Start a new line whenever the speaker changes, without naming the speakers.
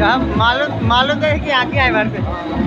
मालूम मालूम तो है कि आगे आए बार से